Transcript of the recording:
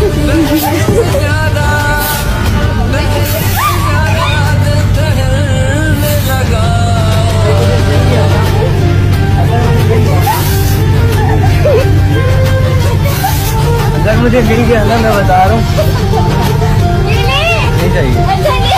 अगर मुझे मिल गया ना, मैं बता रहा हूँ, नहीं चाहिए।